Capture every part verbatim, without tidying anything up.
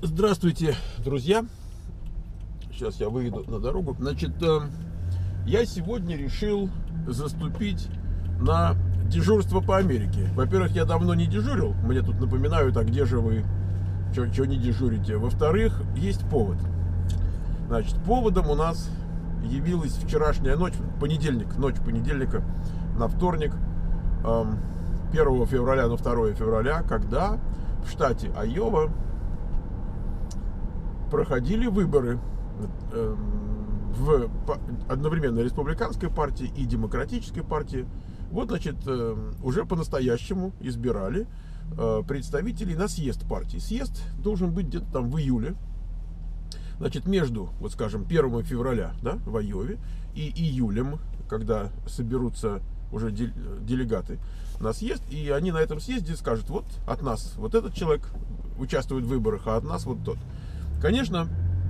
Здравствуйте, друзья. Сейчас я выйду на дорогу. Значит, я сегодня решил заступить на дежурство по Америке. Во-первых, я давно не дежурил. Мне тут напоминают, а где же вы, что не дежурите. Во-вторых, есть повод. Значит, поводом у нас явилась вчерашняя ночь, понедельник, ночь понедельника на вторник, первого февраля на второе февраля, когда в штате Айова проходили выборы в одновременно республиканской партии и демократической партии. Вот, значит, уже по-настоящему избирали представителей на съезд партии. Съезд должен быть где-то там в июле. Значит, между, вот скажем, первого февраля, да, в Айове и июлем, когда соберутся уже делегаты на съезд, и они на этом съезде скажут: вот от нас вот этот человек участвует в выборах, а от нас вот тот. Конечно,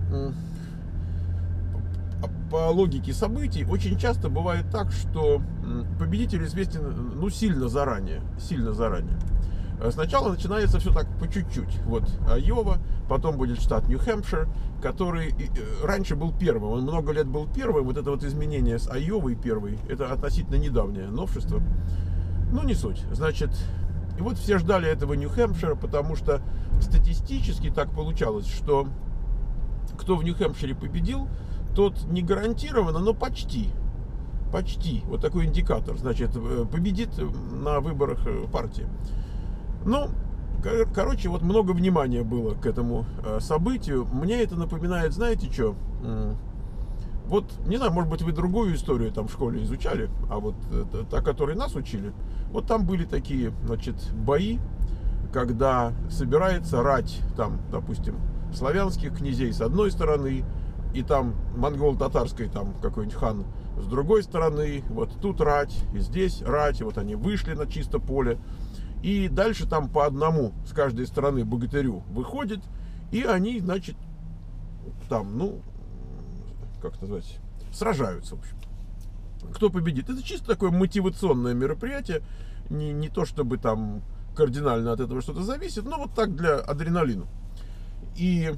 по логике событий очень часто бывает так, что победитель известен, ну, сильно заранее, сильно заранее. Сначала начинается все так по чуть-чуть. Вот Айова, потом будет штат Нью-Хэмпшир, который раньше был первым. Он много лет был первым. Вот это вот изменение с Айовой первой, это относительно недавнее новшество. Ну, не суть. Значит, и вот все ждали этого Нью-Хэмпшира, потому что статистически так получалось, что кто в Нью-Хэмпшире победил, тот не гарантированно, но почти. Почти. Вот такой индикатор. Значит, победит на выборах партии. Ну, кор- короче, вот много внимания было к этому э, событию. Мне это напоминает, знаете что? М- Вот, не знаю, может быть, вы другую историю там в школе изучали, а вот э, та, которой нас учили, вот там были такие, значит, бои, когда собирается рать, там, допустим, славянских князей с одной стороны, и там монгол-татарской, там, какой-нибудь хан с другой стороны, вот тут рать, и здесь рать, и вот они вышли на чисто поле. И дальше там по одному с каждой стороны богатырю выходит, и они, значит, там, ну, как это назвать, сражаются, в общем. Кто победит? Это чисто такое мотивационное мероприятие, не, не то чтобы там кардинально от этого что-то зависит, но вот так для адреналина. И,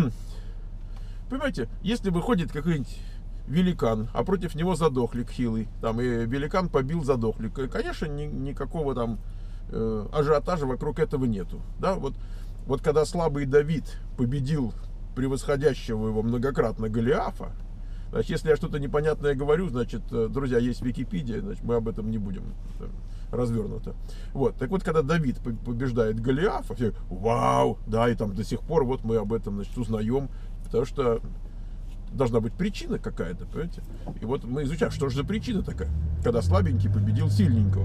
понимаете, если выходит какой-нибудь великан, а против него задохлик хилый, там, и великан побил задохлика, конечно, ни, никакого там ажиотажа вокруг этого нету, да, вот, вот когда слабый Давид победил превосходящего его многократно Голиафа, значит, если я что-то непонятное говорю, значит, друзья, есть Википедия, значит, мы об этом не будем развернуто. Вот, так вот, когда Давид побеждает Голиафа, все, вау, да, и там до сих пор вот мы об этом, значит, узнаем, потому что должна быть причина какая-то, понимаете, и вот мы изучаем, что же за причина такая, когда слабенький победил сильненького.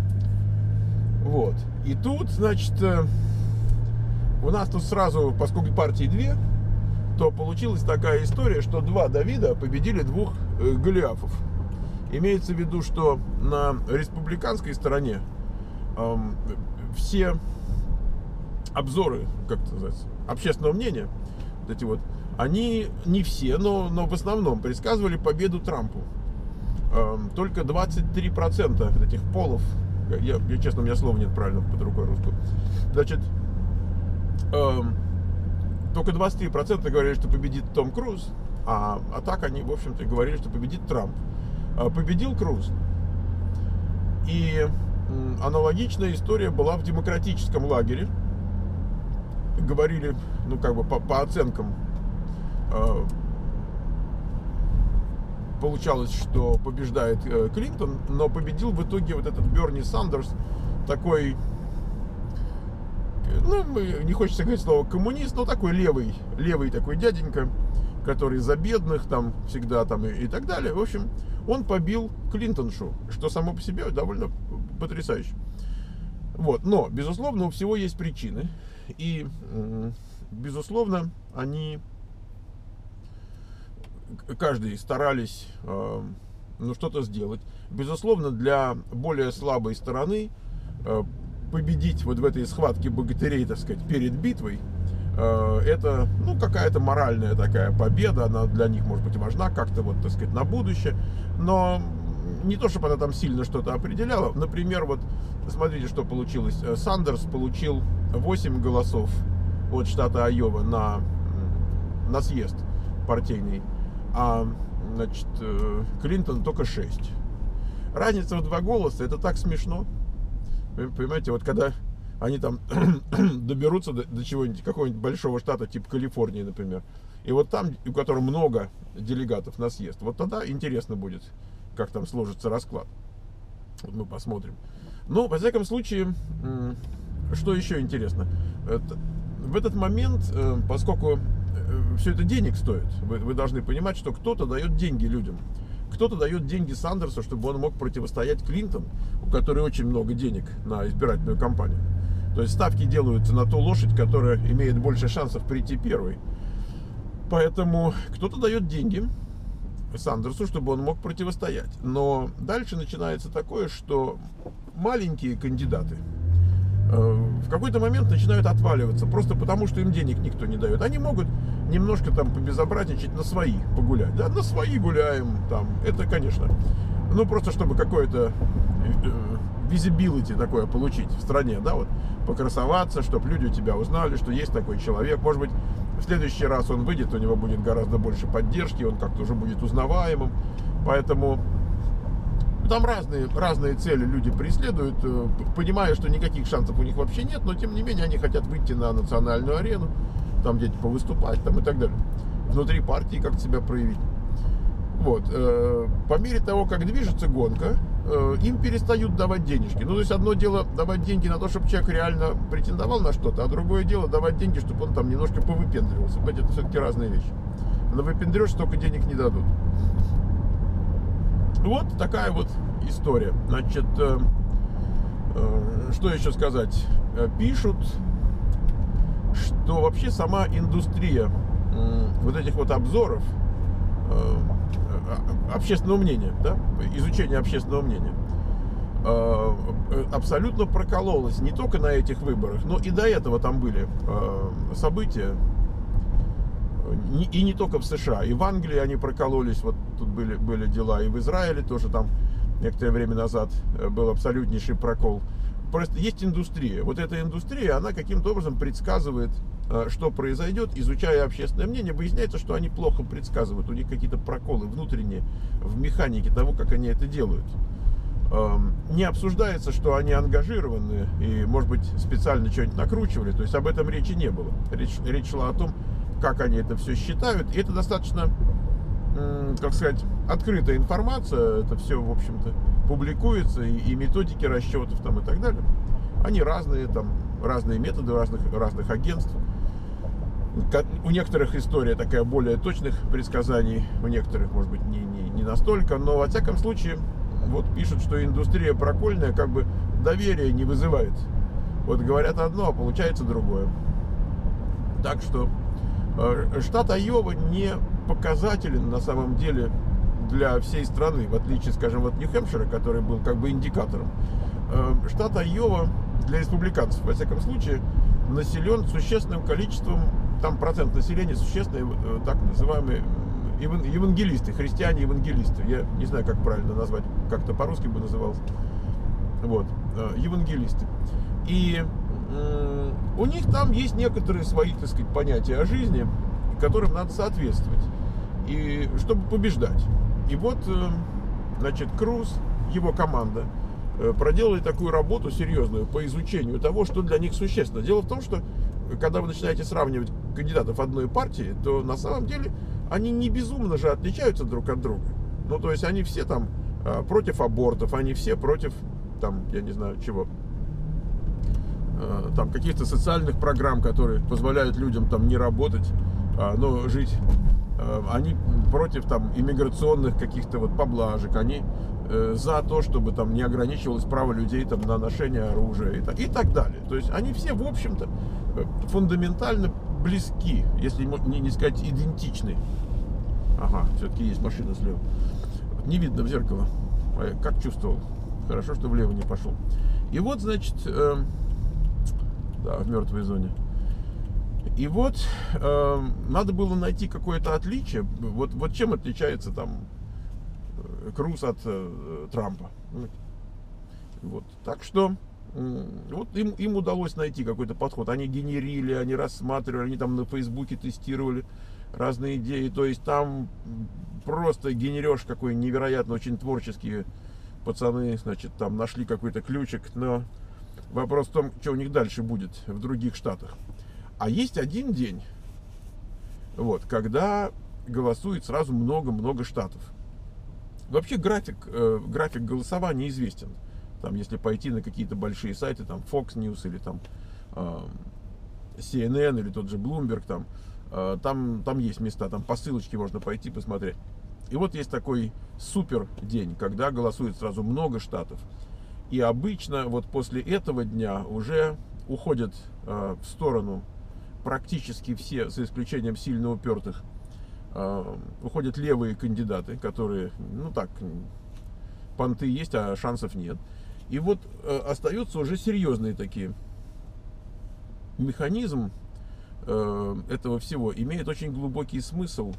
Вот. И тут, значит, у нас тут сразу, поскольку партии две, то получилась такая история, что два Давида победили двух э, Голиафов. Имеется в виду, что на республиканской стороне э, все обзоры, как это называется, общественного мнения, вот эти вот, они не все, но, но в основном предсказывали победу Трампу. Э, только двадцать три процента этих полов, Я, я, честно, у меня слова нет правильно под рукой русскую. Значит, э, только двадцать три процента говорили, что победит Том Круз, а, а так они, в общем-то, говорили, что победит Трамп. А победил Круз. И э, аналогичная история была в демократическом лагере. Говорили, ну, как бы по, по оценкам, э, получалось, что побеждает э, Клинтон, но победил в итоге вот этот Берни Сандерс, такой, ну, не хочется говорить слово коммунист, но такой левый, левый такой дяденька, который за бедных там всегда там и, и так далее. В общем, он побил Клинтоншу, что само по себе довольно потрясающе. Вот, но, безусловно, у всего есть причины, и, безусловно, они... каждый старались э, ну, что-то сделать. Безусловно, для более слабой стороны э, победить вот в этой схватке богатырей, так сказать, перед битвой, э, это, ну, какая-то моральная такая победа, она для них, может быть, важна как-то, вот, так сказать, на будущее, но не то, чтобы она там сильно что-то определяла. Например, вот, смотрите, что получилось. Сандерс получил восемь голосов от штата Айова на, на съезд партийный, а значит, Клинтон только шесть. Разница в два голоса, это так смешно. Понимаете, вот когда они там доберутся до, до чего-нибудь, какого-нибудь большого штата, типа Калифорнии, например, и вот там, у которого много делегатов на съезд, вот тогда интересно будет, как там сложится расклад. Вот мы посмотрим. Ну, во всяком случае, что еще интересно? Это, в этот момент, поскольку все это денег стоит, вы, вы должны понимать, что кто-то дает деньги людям. Кто-то дает деньги Сандерсу, чтобы он мог противостоять Клинтон, у которой очень много денег на избирательную кампанию. То есть ставки делаются на ту лошадь, которая имеет больше шансов прийти первой. Поэтому кто-то дает деньги Сандерсу, чтобы он мог противостоять. Но дальше начинается такое, что маленькие кандидаты в какой-то момент начинают отваливаться, просто потому, что им денег никто не дает. Они могут немножко там побезобразничать, на свои погулять. Да, на свои гуляем, там, это, конечно, ну, просто чтобы какое-то визибилити такое получить в стране, да, вот, покрасоваться, чтобы люди у тебя узнали, что есть такой человек. Может быть, в следующий раз он выйдет, у него будет гораздо больше поддержки, он как-то уже будет узнаваемым. Поэтому там разные, разные цели люди преследуют, понимая, что никаких шансов у них вообще нет, но тем не менее они хотят выйти на национальную арену, там где-то повыступать там, и так далее. Внутри партии как-то себя проявить. Вот. По мере того, как движется гонка, им перестают давать денежки. Ну, то есть одно дело давать деньги на то, чтобы человек реально претендовал на что-то, а другое дело давать деньги, чтобы он там немножко повыпендривался. Это все-таки разные вещи. На выпендрёж столько денег не дадут. Вот такая вот история. Значит, э, э, что еще сказать? Пишут, что вообще сама индустрия э, вот этих вот обзоров э, общественного мнения, да, изучения общественного мнения, э, абсолютно прокололась не только на этих выборах, но и до этого там были э, события. И не только в США, и в Англии они прокололись, вот тут были, были дела, и в Израиле тоже там некоторое время назад был абсолютнейший прокол. Просто есть индустрия. Вот эта индустрия, она каким-то образом предсказывает, что произойдет, изучая общественное мнение. Выясняется, что они плохо предсказывают, у них какие-то проколы внутренние в механике того, как они это делают. Не обсуждается, что они ангажированы и, может быть, специально что-нибудь накручивали, то есть об этом речи не было. Речь, речь шла о том, как они это все считают. И это достаточно, как сказать, открытая информация. Это все, в общем-то, публикуется. И, и методики расчетов там и так далее. Они разные, там, разные методы разных, разных агентств. У некоторых история такая более точных предсказаний, у некоторых, может быть, не, не, не настолько. Но, во всяком случае, вот пишут, что индустрия прокольная как бы доверия не вызывает. Вот говорят одно, а получается другое. Так что штат Айова не показателен на самом деле для всей страны, в отличие, скажем, от Нью-Хэмпшира, который был как бы индикатором. Штат Айова для республиканцев, во всяком случае, населен существенным количеством, там процент населения существенный, так называемые евангелисты, христиане-евангелисты. Я не знаю, как правильно назвать, как-то по-русски бы называлось. Вот, евангелисты. И у них там есть некоторые свои, так сказать, понятия о жизни, которым надо соответствовать, и чтобы побеждать. И вот, значит, Круз, его команда проделали такую работу серьезную по изучению того, что для них существенно. Дело в том, что когда вы начинаете сравнивать кандидатов одной партии, то на самом деле они не безумно же отличаются друг от друга. Ну, то есть они все там против абортов, они все против, там, я не знаю чего, там каких-то социальных программ, которые позволяют людям там не работать, но жить. Они против там иммиграционных каких-то вот поблажек, они за то, чтобы там не ограничивалось право людей там на ношение оружия и так, и так далее. То есть они все, в общем-то, фундаментально близки, если не, не сказать идентичны. Ага, все-таки есть машина слева. Не видно в зеркало. Как чувствовал. Хорошо, что влево не пошел. И вот, значит, э, да, в мертвой зоне. И вот э, надо было найти какое-то отличие. Вот, вот чем отличается там Круз от э, Трампа. Вот. Так что Вот им, им удалось найти какой-то подход. Они генерили, они рассматривали, они там на Фейсбуке тестировали разные идеи. То есть там просто генерешь какой невероятно очень творческие пацаны, значит, там нашли какой-то ключик. Но вопрос в том, что у них дальше будет в других штатах. А есть один день, вот, когда голосует сразу много-много штатов. Вообще график, э, график голосования известен. Там, если пойти на какие-то большие сайты, там Fox News или там э, си эн эн или тот же Bloomberg, там, э, там, там есть места, там по ссылочке можно пойти посмотреть. И вот есть такой супер день, когда голосует сразу много штатов. И обычно вот после этого дня уже уходят э, в сторону практически все, за исключением сильно упертых, э, уходят левые кандидаты, которые, ну так, понты есть, а шансов нет. И вот э, остаются уже серьезные такие. Механизм э, этого всего имеет очень глубокий смысл,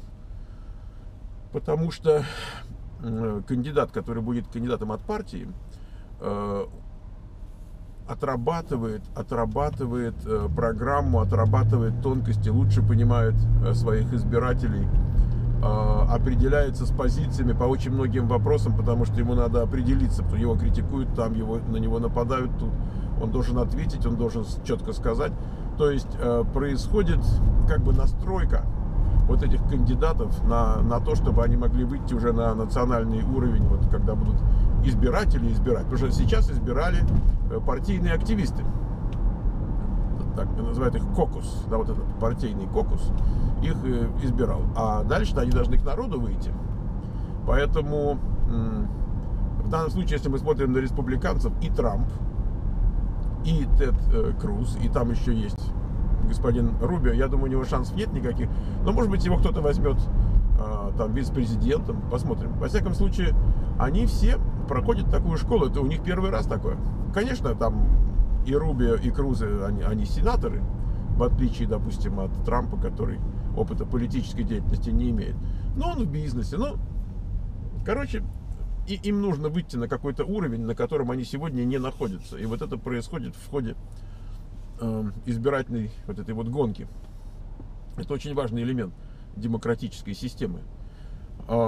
потому что э, кандидат, который будет кандидатом от партии, э, отрабатывает, отрабатывает э, программу, отрабатывает тонкости, лучше понимает э, своих избирателей, определяется с позициями по очень многим вопросам, потому что ему надо определиться, кто его критикует, там его, на него нападают, тут он должен ответить, он должен четко сказать. То есть э, происходит как бы настройка вот этих кандидатов на, на то, чтобы они могли выйти уже на национальный уровень, вот когда будут избиратели избирать. Потому что сейчас избирали партийные активисты. Так называют их кокус, да, вот этот партийный кокус, их избирал. А дальше они должны к народу выйти. Поэтому в данном случае, если мы смотрим на республиканцев, и Трамп, и Тед Круз, и там еще есть господин Рубио, я думаю, у него шансов нет никаких, но может быть его кто-то возьмет там вице-президентом, посмотрим. Во всяком случае, они все проходят такую школу, это у них первый раз такое. Конечно, там и Рубио, и Крузы, они, они сенаторы, в отличие, допустим, от Трампа, который опыта политической деятельности не имеет. Но он в бизнесе. Ну, короче, и им нужно выйти на какой-то уровень, на котором они сегодня не находятся. И вот это происходит в ходе э, избирательной вот этой вот гонки. Это очень важный элемент демократической системы. Э,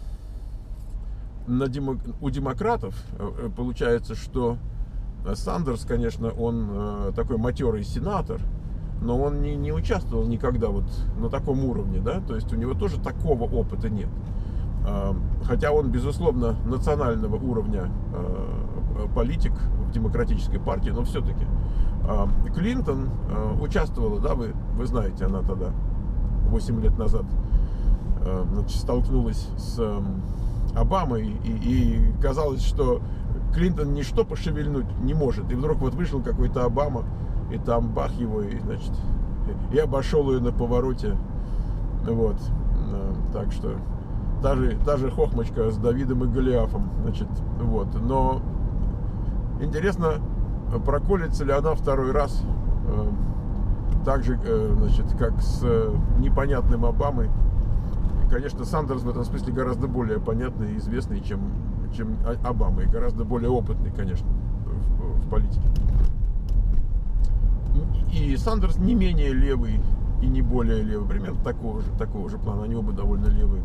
на демо, у демократов э, получается, что Сандерс, конечно, он э, такой матерый сенатор, но он не, не участвовал никогда вот на таком уровне, да, то есть у него тоже такого опыта нет. Э, хотя он, безусловно, национального уровня э, политик в демократической партии, но все-таки. Э, Клинтон э, участвовала, да, вы, вы знаете, она тогда, восемь лет назад, э, значит, столкнулась с э, Обамой, и, и казалось, что Клинтон ничто пошевельнуть не может. И вдруг вот вышел какой-то Обама, и там бах его, и, значит, и обошел ее на повороте. Вот. Так что та же, та же хохмочка с Давидом и Голиафом. Значит, вот. Но интересно, проколется ли она второй раз так же, значит, как с непонятным Обамой. Конечно, Сандерс в этом смысле гораздо более понятный и известный, чем чем Обама, и гораздо более опытный, конечно, в, в политике. И Сандерс не менее левый и не более левый, примерно такого же, такого же плана, они оба довольно левые.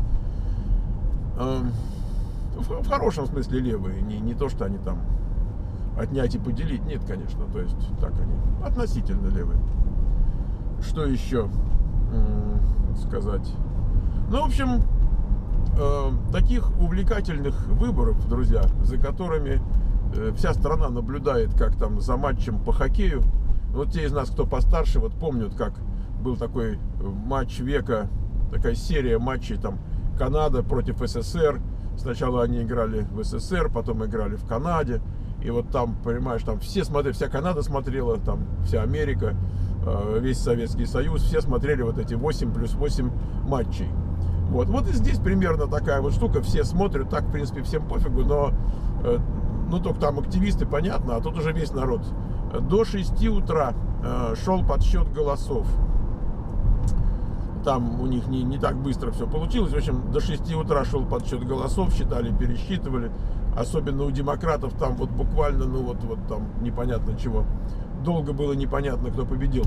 В, в хорошем смысле левые, не, не то, что они там отнять и поделить, нет, конечно, то есть так они относительно левые. Что еще сказать? Ну, в общем, Э, таких увлекательных выборов, друзья, за которыми э, вся страна наблюдает, как там за матчем по хоккею. Вот те из нас, кто постарше, вот помнят, как был такой матч века, такая серия матчей, там Канада против СССР. Сначала они играли в СССР, потом играли в Канаде. И вот там, понимаешь, там все смотрели, вся Канада смотрела, там вся Америка, э, весь Советский Союз, все смотрели вот эти восемь плюс восемь матчей. Вот, вот и здесь примерно такая вот штука, все смотрят, так, в принципе, всем пофигу, но, э, ну, только там активисты, понятно, а тут уже весь народ. До шести утра э, шел подсчет голосов. Там у них не, не так быстро все получилось. В общем, до шести утра шел подсчет голосов, считали, пересчитывали. особенно у демократов, там вот буквально, ну вот, вот там непонятно чего. Долго было непонятно, кто победил.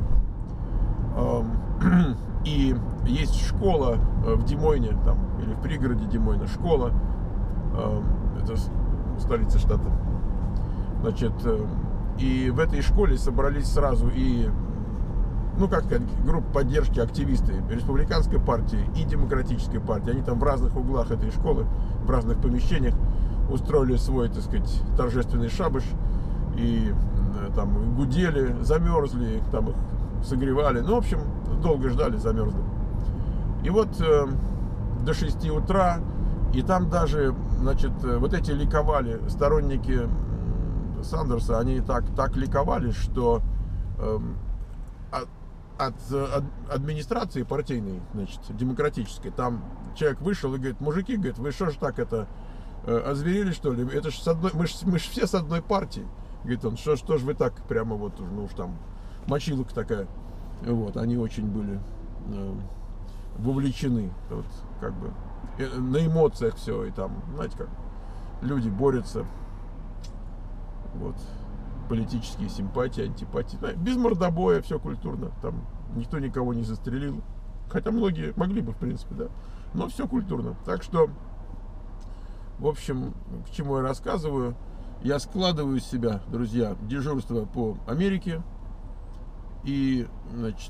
И есть школа в Димойне, там, или в пригороде Димойна, школа, это столица штата. Значит, и в этой школе собрались сразу и, ну как сказать, группа поддержки, активисты республиканской партии и демократической партии. Они там в разных углах этой школы, в разных помещениях устроили свой, так сказать, торжественный шабаш. И там гудели, замерзли, там их согревали. Ну, в общем, долго ждали, замерзли. И вот э, до шести утра, и там даже, значит, вот эти ликовали, сторонники Сандерса, они так, так ликовали, что э, от, от, от администрации партийной, значит, демократической, там человек вышел и говорит: мужики, говорит, вы что ж так это, э, озверели, что ли? Это ж с одной, мы ж, мы ж все с одной партии. Говорит он, что, что ж вы так прямо вот, ну уж там, мочилка такая. Вот, они очень были э, вовлечены, вот, как бы, э, на эмоциях все, и там, знаете как, люди борются, вот, политические симпатии, антипатии, без мордобоя, все культурно, там никто никого не застрелил, хотя многие могли бы, в принципе, да, но все культурно. Так что, в общем, к чему я рассказываю, я складываю из себя, друзья, дежурство по Америке и, значит,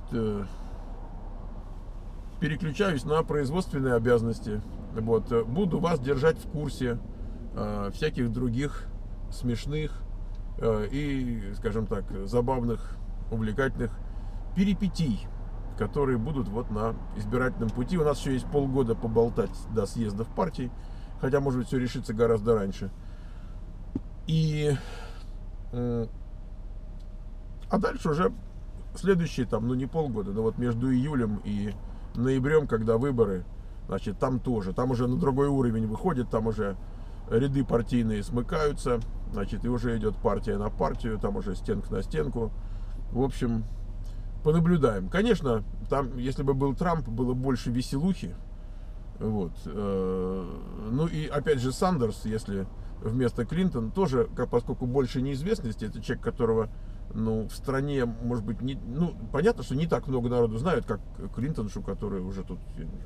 переключаюсь на производственные обязанности. Вот, буду вас держать в курсе э, всяких других смешных э, и, скажем так, забавных, увлекательных перипетий, которые будут вот на избирательном пути. У нас еще есть полгода поболтать до съездов партий, хотя, может быть, все решится гораздо раньше. И, э, а дальше уже следующие, там, ну не полгода, но вот между июлем и ноябрем, когда выборы, значит, там тоже, там уже на другой уровень выходит, там уже ряды партийные смыкаются, значит, и уже идет партия на партию, там уже стенка на стенку. В общем, понаблюдаем. Конечно, там, если бы был Трамп, было больше веселухи. Вот. Ну и опять же Сандерс, если вместо Клинтон, тоже, поскольку больше неизвестности, это человек, которого, ну, в стране, может быть, не, ну, понятно, что не так много народу знают, как Клинтоншу, которая уже тут,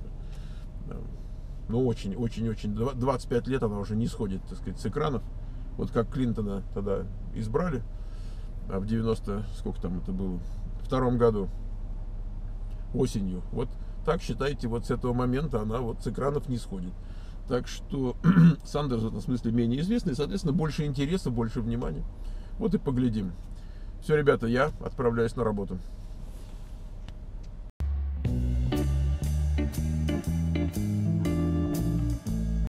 ну, очень, очень, очень, двадцать пять лет она уже не сходит, так сказать, с экранов. Вот как Клинтона тогда избрали, а в девяносто, сколько там это было, в втором году, осенью, вот так, считайте, вот с этого момента она вот с экранов не сходит. Так что Сандерс в этом смысле менее известный, соответственно, больше интереса, больше внимания. Вот и поглядим. Все, ребята, я отправляюсь на работу.